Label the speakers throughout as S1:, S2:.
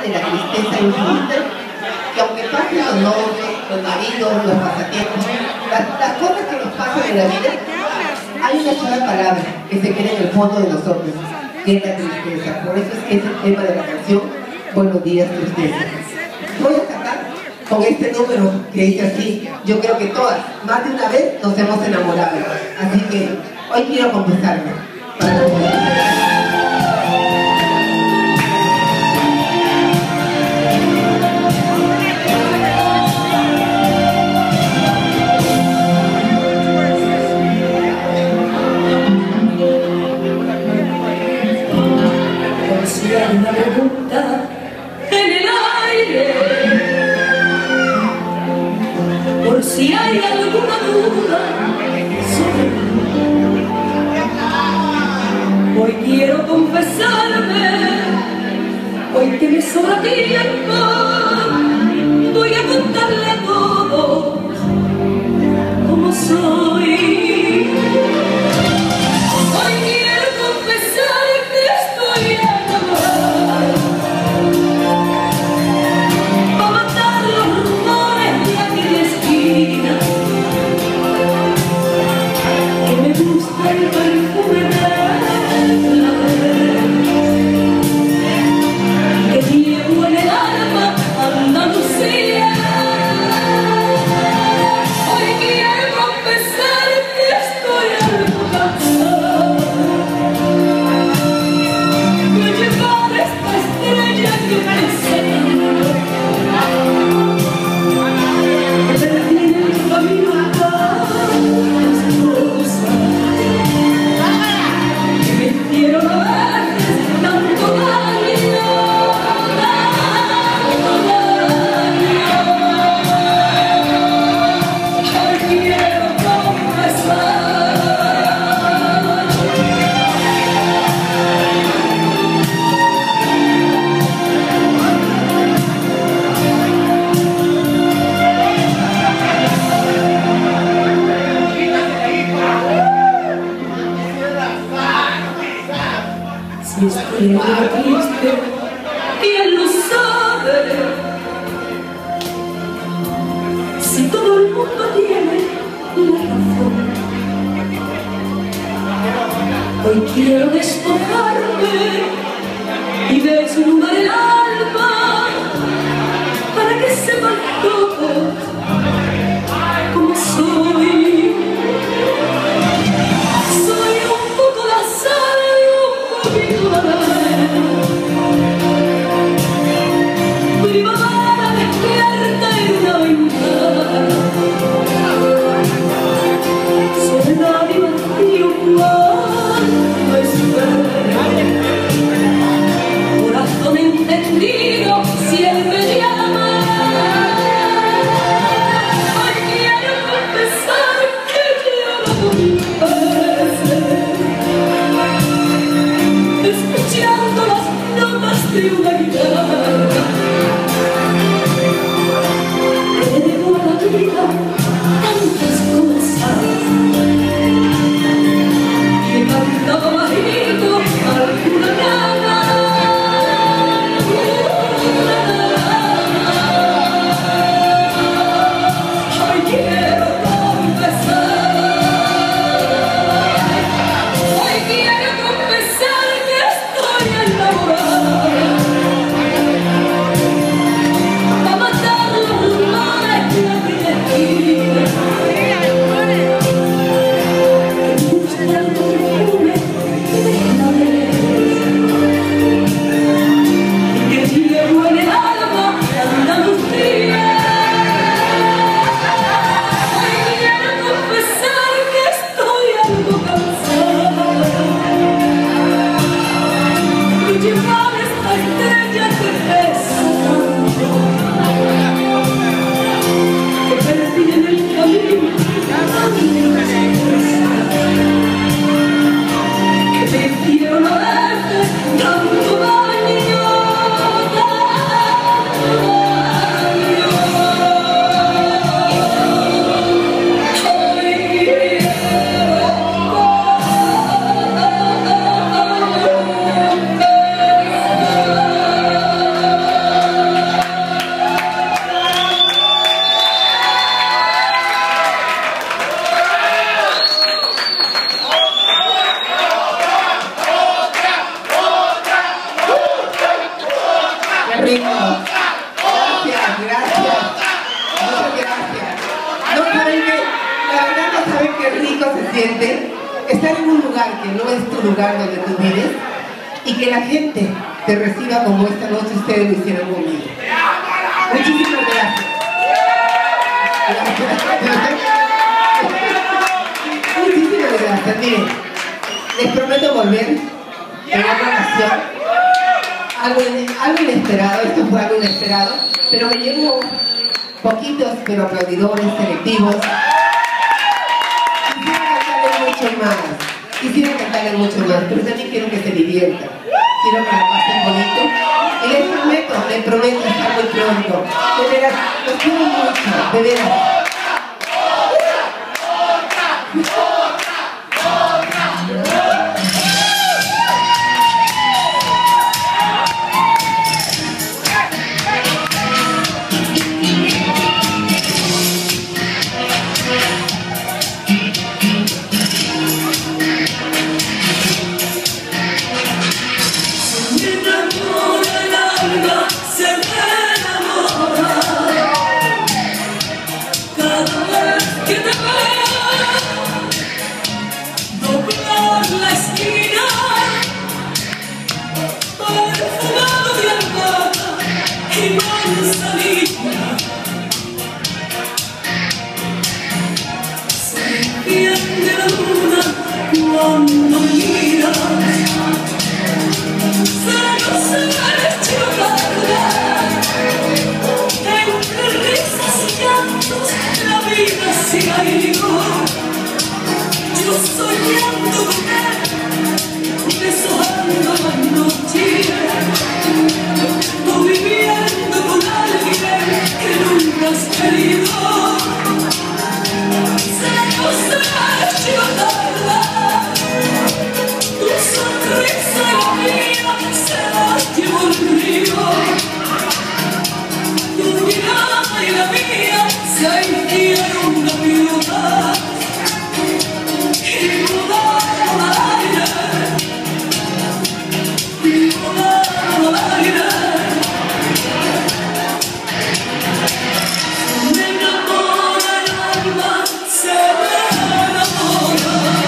S1: de la tristeza infinita, que aunque pasen los novios, los maridos, los pasatiempos, las cosas que nos pasan en la vida, hay una sola palabra que se queda en el fondo de nosotros, que es la tristeza. Por eso es que es el tema de la canción Buenos días, tristeza. Voy a sacar con este número que dice así: yo creo que todas, más de una vez, nos hemos enamorado. Así que hoy quiero confesarme.
S2: Si hay una pregunta en el aire, por si hay alguna duda sobre mí, hoy quiero confesarme, hoy que me sobra tiempo, voy a contarle todo como soy. Hoy quiero confesar que estoy enamorada, pa' matar los rumores de aquella esquina, que me gusta el perfume de la mujer, que llevo en el alma Andalucía. Hoy quiero confesar que estoy algo cansada de llevar esta estrella que me enciende, que perdí en el camino tantas cosas que me hicieron a veces tanto daño, tanto daño. Hoy quiero confesar si estoy algo triste, ¿quién lo sabe? Si todo el mundo tiene la razón, hoy quiero despojarme y desnudar el alma para que sepan todos cómo soy. Soy un poco de sal y un poquito de arena, primavera despierta en una ventana, soledad y vacío cuando espera, corazón entendido siempre llama. Hoy quiero confesar que lloro con mi escuchando las notas de una guitarra, que le debo a la vida tantas cosas, y he cantado bajito alguna gana, hoy quiero confesar, hoy quiero confesar que estoy enamorada, pa' matar los rumores de aquella esquina, que me gusta el perfume de la mujer, que llevo en el alma Andalucía. Hoy quiero confesar que estoy algo cansada de llevar esta estrella que pesa tanto, que perdí en el camino tantas cosas que me hicieron a veces tanto daño, tanto daño. Hoy quiero confesar.
S1: rico. Gracias, gracias. Muchas gracias. No saben que, la verdad no saben qué rico se siente estar en un lugar que no es tu lugar donde tú vives y que la gente te reciba como esta noche ustedes lo hicieron conmigo. Muchísimas gracias. Muchísimas gracias. Miren, les prometo volver en otra ocasión. Algo inesperado, esto fue algo inesperado, pero me llevo poquitos pero aplaudidores selectivos. Quisiera cantarles mucho más, pero también quiero que se diviertan, quiero que la pasen bonito y les prometo estar muy pronto. De veras, los quiero mucho, de veras.
S2: Cuando miras, se entre risas y llantos, la vida se ha ido. Yo soñando con él, deshojando las noches, tú viviendo con alguien que nunca has querido. Se nos ha hecho tarde. Tu sonrisa y la mía se las llevó el río. Tu mirada y la mía se hicieron una viuda. Y volaron al aire. Y volaron al aire. Me enamora el alma, se me enamora.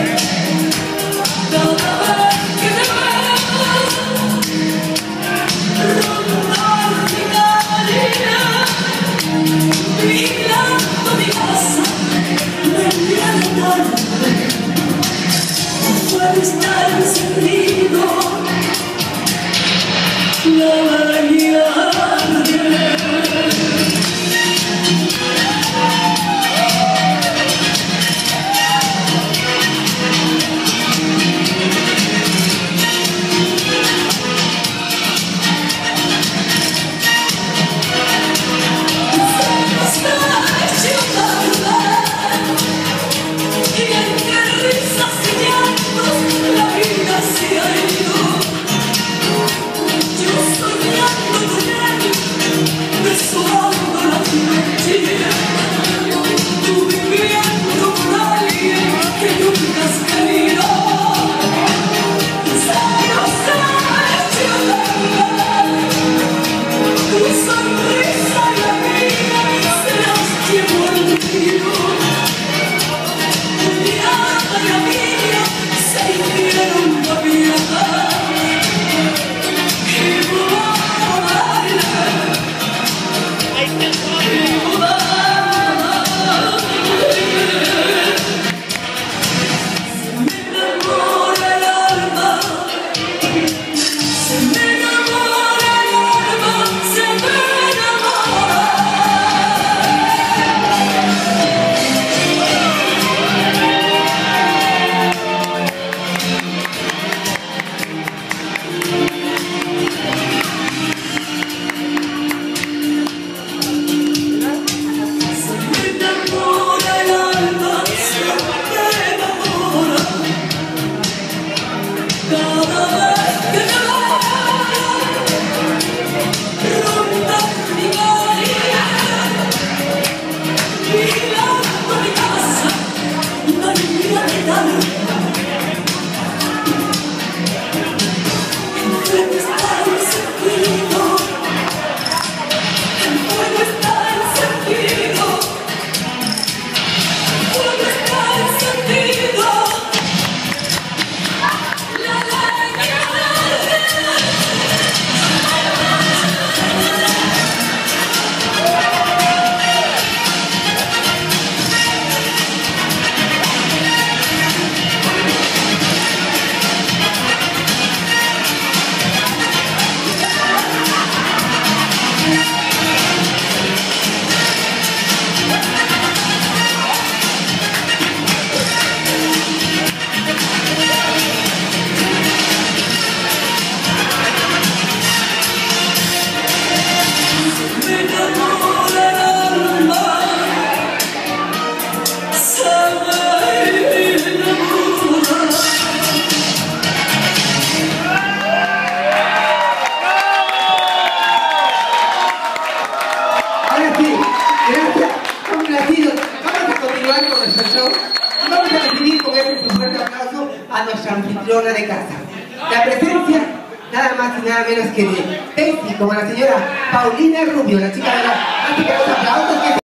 S2: Cada vez que te veo, rondar mi calle, vigilando mi casa, me viene tarde. Puede estar encendido la mañana.
S1: continuar con nuestro show. Y vamos a recibir con este fuerte aplauso a nuestra anfitriona de casa. La presencia, nada más y nada menos que de Daisy, como la señora Paulina Rubio, la chica de la... Así que los aplausos que